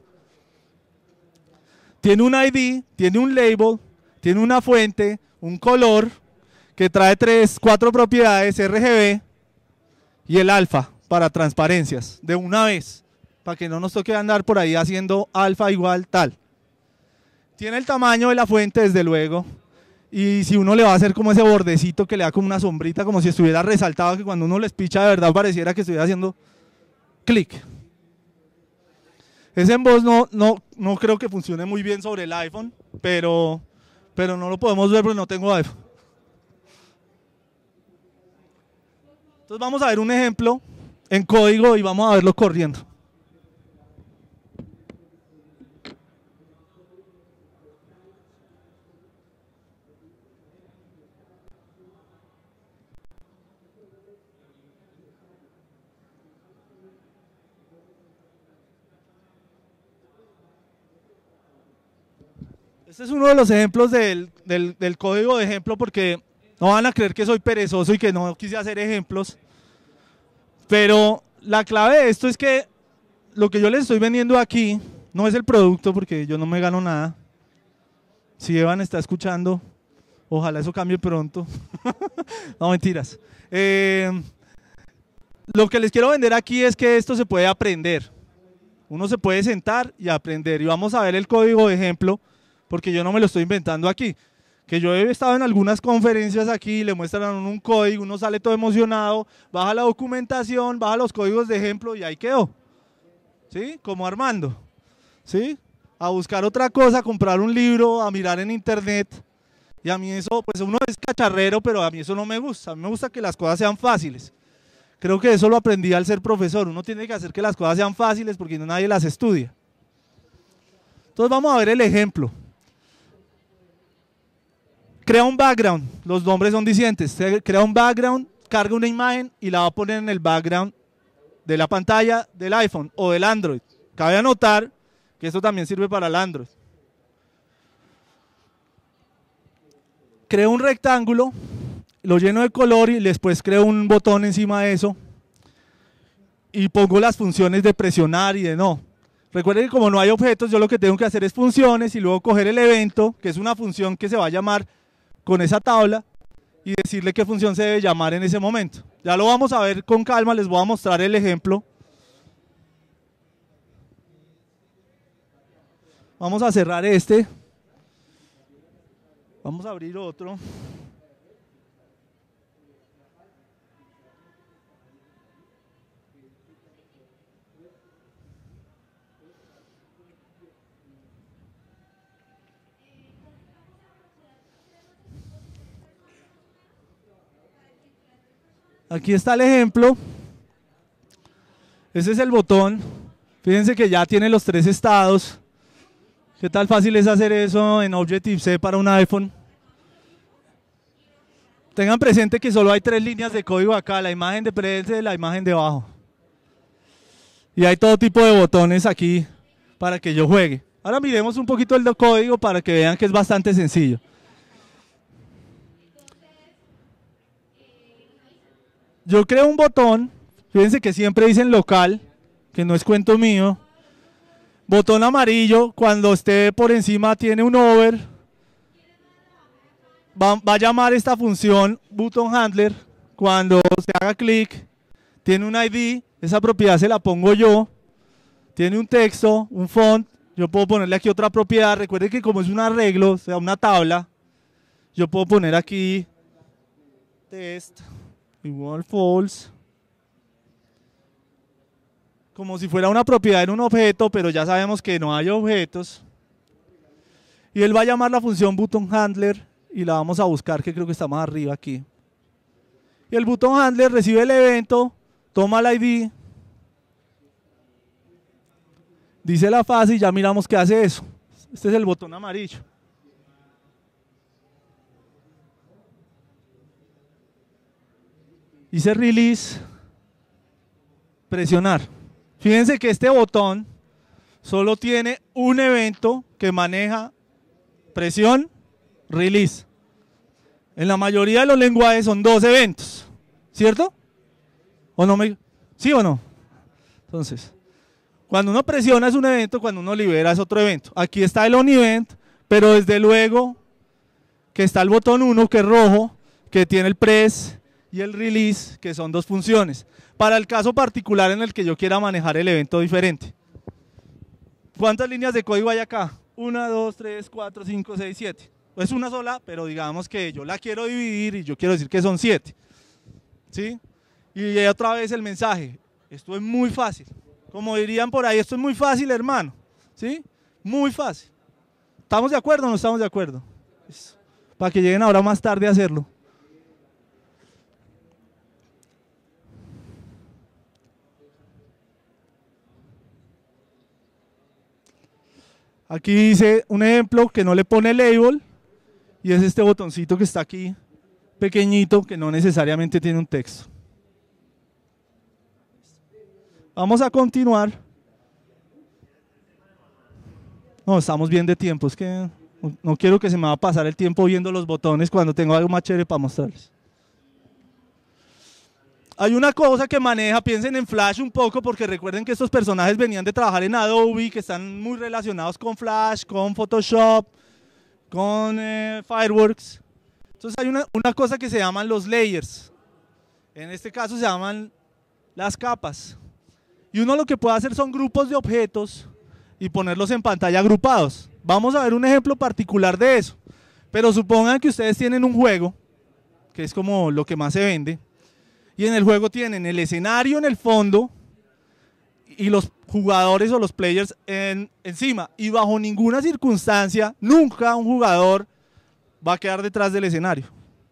Tiene un I D, tiene un label, tiene una fuente, un color que trae tres, cuatro propiedades R G B y el alfa para transparencias de una vez, para que no nos toque andar por ahí haciendo alfa igual tal. Tiene el tamaño de la fuente, desde luego, y si uno le va a hacer como ese bordecito que le da como una sombrita, como si estuviera resaltado, que cuando uno les picha de verdad pareciera que estuviera haciendo clic. Ese emboss no, no, no creo que funcione muy bien sobre el iPhone, pero, pero no lo podemos ver porque no tengo iPhone. Entonces vamos a ver un ejemplo en código y vamos a verlo corriendo. Este es uno de los ejemplos del, del, del código de ejemplo, porque no van a creer que soy perezoso y que no quise hacer ejemplos. Pero la clave de esto es que lo que yo les estoy vendiendo aquí no es el producto, porque yo no me gano nada. Si Evan está escuchando, ojalá eso cambie pronto. No, mentiras. Eh, lo que les quiero vender aquí es que esto se puede aprender. Uno se puede sentar y aprender. Y vamos a ver el código de ejemplo, porque yo no me lo estoy inventando aquí. Que yo he estado en algunas conferencias aquí, le muestran a uno un código, uno sale todo emocionado, baja la documentación, baja los códigos de ejemplo y ahí quedó. ¿Sí? Como Armando. ¿Sí? A buscar otra cosa, a comprar un libro, a mirar en internet. Y a mí eso, pues uno es cacharrero, pero a mí eso no me gusta. A mí me gusta que las cosas sean fáciles. Creo que eso lo aprendí al ser profesor. Uno tiene que hacer que las cosas sean fáciles porque no nadie las estudia. Entonces vamos a ver el ejemplo. Crea un background, los nombres son dicientes. Crea un background, carga una imagen y la va a poner en el background de la pantalla del iPhone o del Android. Cabe anotar que esto también sirve para el Android. Creo un rectángulo, lo lleno de color y después creo un botón encima de eso y pongo las funciones de presionar y de no. Recuerden que como no hay objetos, yo lo que tengo que hacer es funciones y luego coger el evento, que es una función que se va a llamar con esa tabla y decirle qué función se debe llamar en ese momento. Ya lo vamos a ver con calma, les voy a mostrar el ejemplo. Vamos a cerrar este. Vamos a abrir otro. Aquí está el ejemplo. Ese es el botón. Fíjense que ya tiene los tres estados. ¿Qué tal fácil es hacer eso en Objective-C para un iPhone? Tengan presente que solo hay tres líneas de código acá, la imagen de frente y la imagen de abajo. Y hay todo tipo de botones aquí para que yo juegue. Ahora miremos un poquito el código para que vean que es bastante sencillo. Yo creo un botón, fíjense que siempre dicen local, que no es cuento mío. Botón amarillo, cuando esté por encima tiene un over. Va, va a llamar esta función button handler. Cuando se haga clic, tiene un I D, esa propiedad se la pongo yo. Tiene un texto, un font, yo puedo ponerle aquí otra propiedad. Recuerden que como es un arreglo, o sea, una tabla, yo puedo poner aquí test igual false, como si fuera una propiedad en un objeto, pero ya sabemos que no hay objetos. Y él va a llamar la función button handler y la vamos a buscar, que creo que está más arriba aquí. Y el button handler recibe el evento, toma el I D, dice la fase y ya miramos qué hace eso. Este es el botón amarillo. Dice release, presionar. Fíjense que este botón solo tiene un evento que maneja presión, release. En la mayoría de los lenguajes son dos eventos, ¿cierto? ¿O no me, ¿sí o no? Entonces, cuando uno presiona es un evento, cuando uno libera es otro evento. Aquí está el on event, pero desde luego que está el botón uno que es rojo, que tiene el press y el release, que son dos funciones, para el caso particular en el que yo quiera manejar el evento diferente. ¿Cuántas líneas de código hay acá? una, dos, tres, cuatro, cinco, seis, siete. Es una sola, pero digamos que yo la quiero dividir y yo quiero decir que son siete. ¿Sí? Y otra vez el mensaje, esto es muy fácil. Como dirían por ahí, esto es muy fácil, hermano. ¿Sí? Muy fácil. ¿Estamos de acuerdo o no estamos de acuerdo? Eso. Para que lleguen ahora más tarde a hacerlo. Aquí dice un ejemplo que no le pone label y es este botoncito que está aquí, pequeñito, que no necesariamente tiene un texto. Vamos a continuar. No, estamos bien de tiempo, es que No, no quiero que se me va a pasar el tiempo viendo los botones cuando tengo algo más chévere para mostrarles. Hay una cosa que maneja, piensen en Flash un poco, porque recuerden que estos personajes venían de trabajar en Adobe, que están muy relacionados con Flash, con Photoshop, con eh, Fireworks. Entonces hay una, una cosa que se llaman los layers. En este caso se llaman las capas. Y uno lo que puede hacer son grupos de objetos y ponerlos en pantalla agrupados. Vamos a ver un ejemplo particular de eso. Pero supongan que ustedes tienen un juego, que es como lo que más se vende, y en el juego tienen el escenario en el fondo y los jugadores o los players en, encima. Y bajo ninguna circunstancia, nunca un jugador va a quedar detrás del escenario.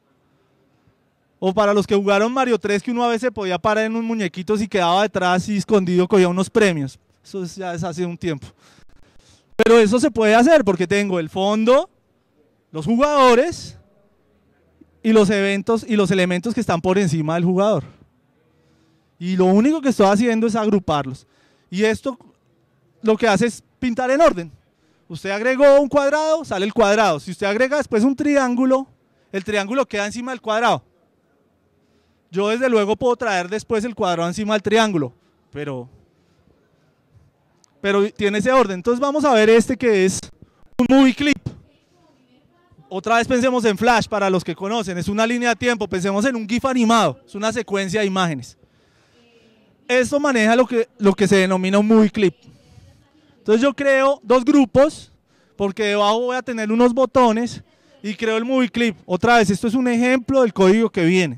O para los que jugaron Mario tres, que uno a veces podía parar en unos muñequitos y quedaba detrás y escondido, cogía unos premios. Eso ya es hace un tiempo. Pero eso se puede hacer porque tengo el fondo, los jugadores y los eventos y los elementos que están por encima del jugador. Y lo único que estoy haciendo es agruparlos. Y esto lo que hace es pintar en orden. Usted agregó un cuadrado, sale el cuadrado. Si usted agrega después un triángulo, el triángulo queda encima del cuadrado. Yo desde luego puedo traer después el cuadrado encima del triángulo, pero, pero tiene ese orden. Entonces vamos a ver este que es un movie clip. Otra vez pensemos en Flash, para los que conocen, es una línea de tiempo, pensemos en un GIF animado, es una secuencia de imágenes. Esto maneja lo que, lo que se denomina un movie clip. Entonces yo creo dos grupos, porque debajo voy a tener unos botones y creo el movie clip. Otra vez, esto es un ejemplo del código que viene.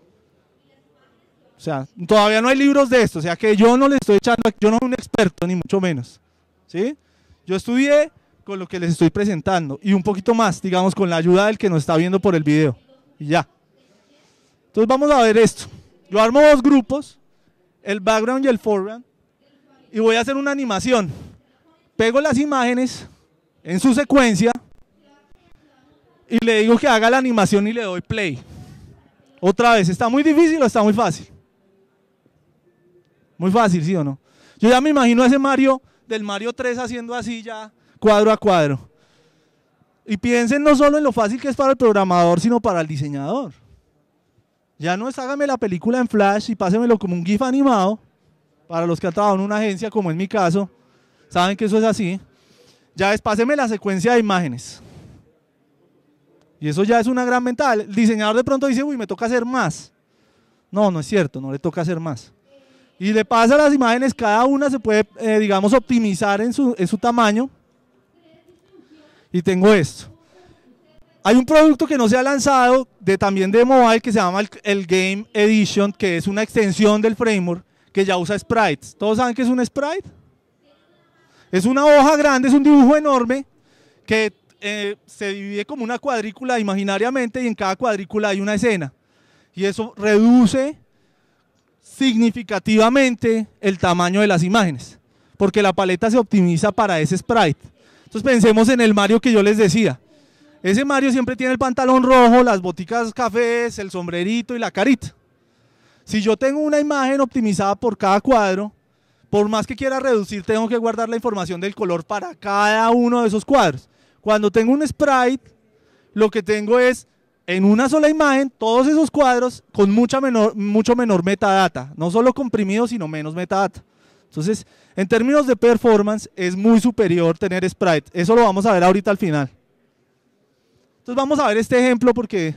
O sea, todavía no hay libros de esto, o sea que yo no le estoy echando, yo no soy un experto, ni mucho menos. ¿Sí? Yo estudié con lo que les estoy presentando y un poquito más, digamos, con la ayuda del que nos está viendo por el video. Y ya. Entonces vamos a ver esto. Yo armo dos grupos, el background y el foreground, y voy a hacer una animación. Pego las imágenes en su secuencia y le digo que haga la animación y le doy play. Otra vez, ¿está muy difícil o está muy fácil? Muy fácil, ¿sí o no? Yo ya me imagino a ese Mario del Mario tres haciendo así ya cuadro a cuadro. Y piensen no solo en lo fácil que es para el programador, sino para el diseñador. Ya no es hágame la película en Flash y pásemelo como un GIF animado. Para los que han trabajado en una agencia, como en mi caso, saben que eso es así. Ya es páseme la secuencia de imágenes. Y eso ya es una gran ventaja. El diseñador de pronto dice, uy, me toca hacer más. No, no es cierto, no le toca hacer más. Y le pasa las imágenes, cada una se puede, eh, digamos, optimizar en su, en su tamaño. Y tengo esto. Hay un producto que no se ha lanzado, de, también de mobile, que se llama el, el Game Edition, que es una extensión del framework, que ya usa sprites. ¿Todos saben qué es un sprite? Es una hoja grande, es un dibujo enorme, que eh, se divide como una cuadrícula imaginariamente, y en cada cuadrícula hay una escena. Y eso reduce significativamente el tamaño de las imágenes, porque la paleta se optimiza para ese sprite. Entonces pensemos en el Mario que yo les decía. Ese Mario siempre tiene el pantalón rojo, las boticas cafés, el sombrerito y la carita. Si yo tengo una imagen optimizada por cada cuadro, por más que quiera reducir, tengo que guardar la información del color para cada uno de esos cuadros. Cuando tengo un sprite, lo que tengo es en una sola imagen todos esos cuadros con mucha menor, mucho menor metadata, no solo comprimido, sino menos metadata. Entonces, en términos de performance, es muy superior tener sprite. Eso lo vamos a ver ahorita al final. Entonces vamos a ver este ejemplo porque,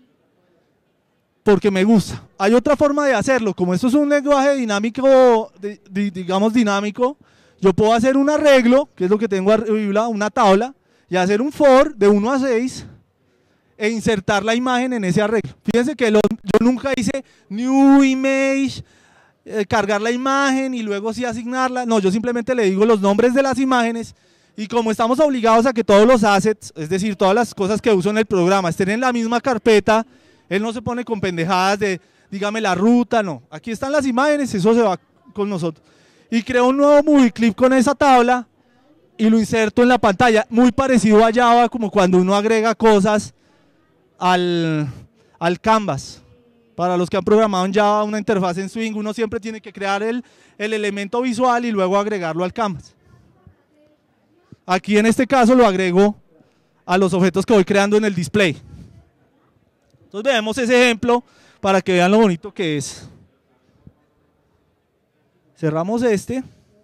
porque me gusta. Hay otra forma de hacerlo, como esto es un lenguaje dinámico, de, de, digamos dinámico, yo puedo hacer un arreglo, que es lo que tengo arriba, una tabla, y hacer un for de uno a seis e insertar la imagen en ese arreglo. Fíjense que lo, yo nunca hice new image, eh, cargar la imagen y luego sí asignarla. No, yo simplemente le digo los nombres de las imágenes. Y como estamos obligados a que todos los assets, es decir, todas las cosas que uso en el programa estén en la misma carpeta, él no se pone con pendejadas de, dígame la ruta, no. Aquí están las imágenes, eso se va con nosotros. Y creo un nuevo movie clip con esa tabla y lo inserto en la pantalla, muy parecido a Java, como cuando uno agrega cosas al, al canvas. Para los que han programado en Java una interfaz en Swing, uno siempre tiene que crear el, el elemento visual y luego agregarlo al canvas. Aquí en este caso lo agrego a los objetos que voy creando en el display. Entonces veamos ese ejemplo para que vean lo bonito que es. Cerramos este.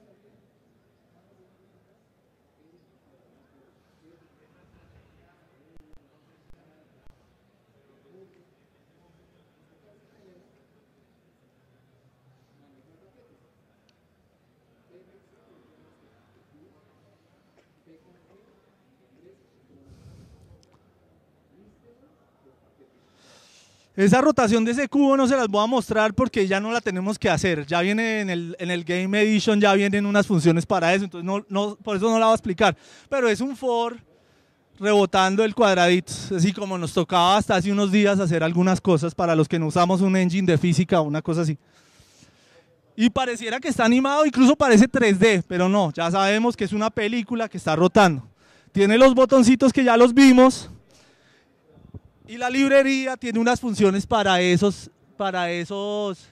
Esa rotación de ese cubo no se las voy a mostrar porque ya no la tenemos que hacer. Ya viene en el, en el Game Edition, ya vienen unas funciones para eso, entonces no, no, por eso no la voy a explicar. Pero es un for rebotando el cuadradito, así como nos tocaba hasta hace unos días hacer algunas cosas para los que no usamos un engine de física o una cosa así. Y pareciera que está animado, incluso parece tres D, pero no, ya sabemos que es una película que está rotando. Tiene los botoncitos que ya los vimos. Y la librería tiene unas funciones para esos, para esos,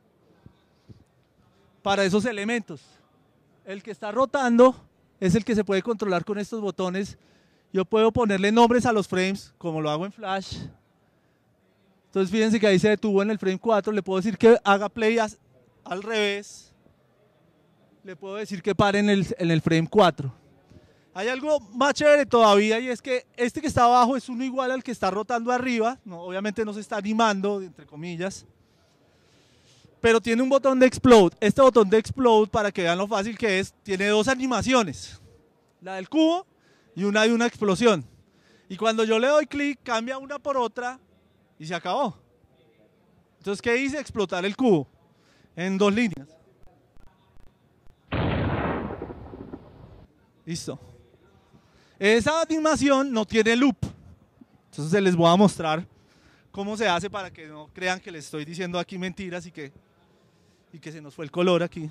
para esos elementos. El que está rotando es el que se puede controlar con estos botones. Yo puedo ponerle nombres a los frames, como lo hago en Flash. Entonces fíjense que ahí se detuvo en el frame cuatro, le puedo decir que haga play as, al revés. Le puedo decir que pare en el, en el frame cuatro. Hay algo más chévere todavía y es que este que está abajo es uno igual al que está rotando arriba, no, obviamente no se está animando, entre comillas, pero tiene un botón de explode. Este botón de explode, para que vean lo fácil que es, tiene dos animaciones, la del cubo y una de una explosión. Y cuando yo le doy clic, cambia una por otra y se acabó. Entonces, ¿qué hice? Explotar el cubo en dos líneas. Listo. Esa animación no tiene loop, entonces les voy a mostrar cómo se hace para que no crean que les estoy diciendo aquí mentiras y que, y que se nos fue el color aquí.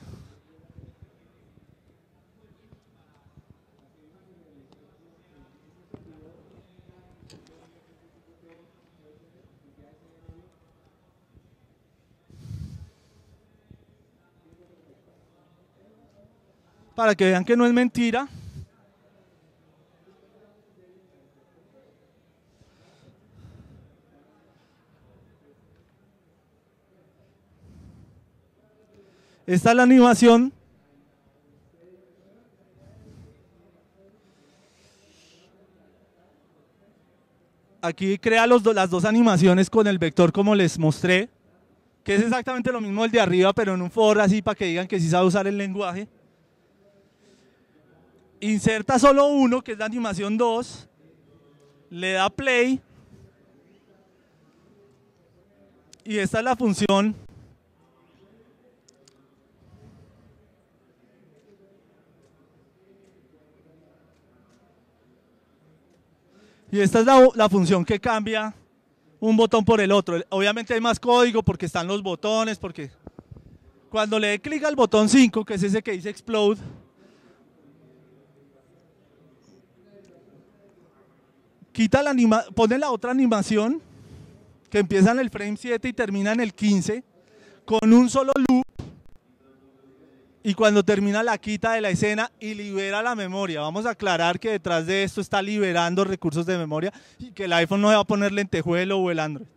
Para que vean que no es mentira. Esta es la animación. Aquí crea los do, las dos animaciones con el vector como les mostré, que es exactamente lo mismo el de arriba, pero en un for así para que digan que sí sabe usar el lenguaje. Inserta solo uno, que es la animación dos, le da play y esta es la función. Y esta es la, la función que cambia un botón por el otro. Obviamente hay más código porque están los botones, porque cuando le dé clic al botón cinco, que es ese que dice explode, quita la anima, pone la otra animación que empieza en el frame siete y termina en el quince con un solo loop, y cuando termina la quita de la escena y libera la memoria. Vamos a aclarar que detrás de esto está liberando recursos de memoria y que el iPhone no se va a poner lentejuelo o el Android.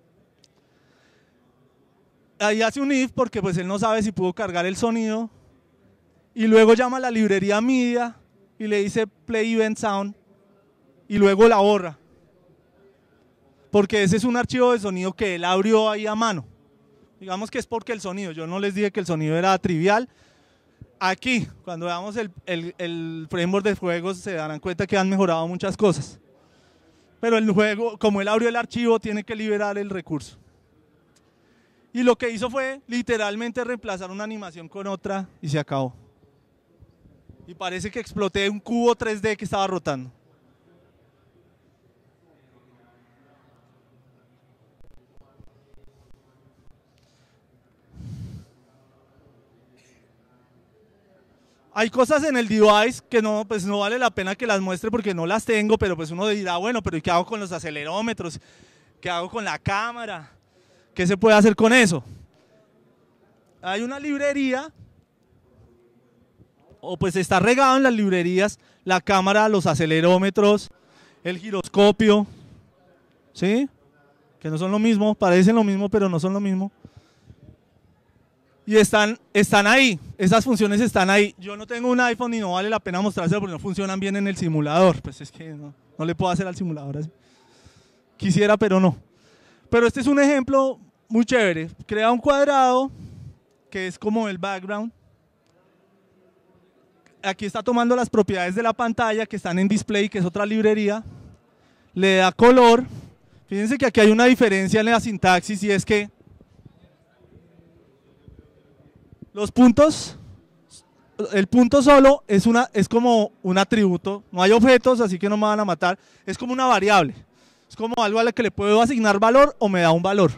Ahí hace un if porque pues él no sabe si pudo cargar el sonido, y luego llama a la librería media y le dice play event sound y luego la borra, porque ese es un archivo de sonido que él abrió ahí a mano. Digamos que es porque el sonido, yo no les dije que el sonido era trivial. Aquí, cuando veamos el, el, el framework de juegos, se darán cuenta que han mejorado muchas cosas. Pero el juego, como él abrió el archivo, tiene que liberar el recurso. Y lo que hizo fue literalmente reemplazar una animación con otra y se acabó. Y parece que exploté un cubo tres D que estaba rotando. Hay cosas en el device que no, pues no vale la pena que las muestre porque no las tengo, pero pues uno dirá, bueno, pero ¿y qué hago con los acelerómetros? ¿Qué hago con la cámara? ¿Qué se puede hacer con eso? Hay una librería, o pues está regado en las librerías, la cámara, los acelerómetros, el giroscopio, ¿sí? Que no son lo mismo, parecen lo mismo, pero no son lo mismo. Y están, están ahí, esas funciones están ahí. Yo no tengo un iPhone y no vale la pena mostrárselo porque no funcionan bien en el simulador. Pues es que no, no le puedo hacer al simulador así. Quisiera, pero no. Pero este es un ejemplo muy chévere. Crea un cuadrado, que es como el background. Aquí está tomando las propiedades de la pantalla que están en Display, que es otra librería. Le da color. Fíjense que aquí hay una diferencia en la sintaxis y es que los puntos, el punto solo es, una, es como un atributo, no hay objetos, así que no me van a matar, es como una variable, es como algo a lo que le puedo asignar valor o me da un valor.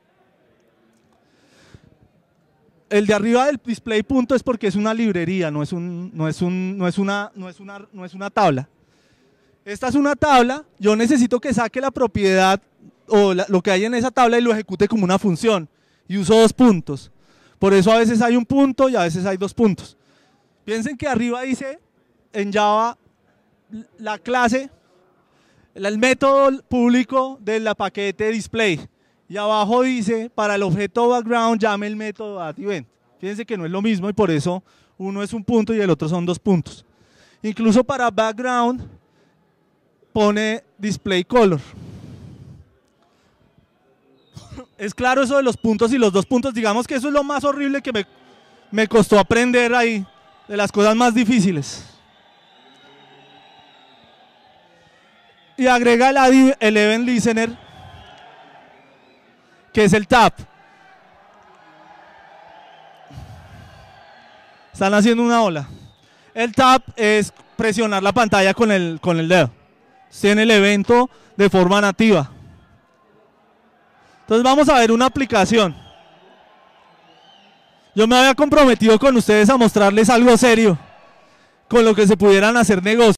El de arriba del display punto es porque es una librería, no es, un, no es, un, no es, una, no es, una, no es una tabla. Esta es una tabla, yo necesito que saque la propiedad o la, lo que hay en esa tabla y lo ejecute como una función y uso dos puntos. Por eso a veces hay un punto y a veces hay dos puntos. Piensen que arriba dice en Java la clase, el método público del paquete display. Y abajo dice para el objeto background llame el método addEvent. Fíjense que no es lo mismo y por eso uno es un punto y el otro son dos puntos. Incluso para background pone display color. Es claro eso de los puntos y los dos puntos, digamos que eso es lo más horrible que me, me costó aprender ahí, de las cosas más difíciles. Y agrega el, el Event Listener, que es el tap. Están haciendo una ola. El tap es presionar la pantalla con el, con el dedo. Tiene el evento de forma nativa. Entonces vamos a ver una aplicación. Yo me había comprometido con ustedes a mostrarles algo serio, con lo que se pudieran hacer negocios.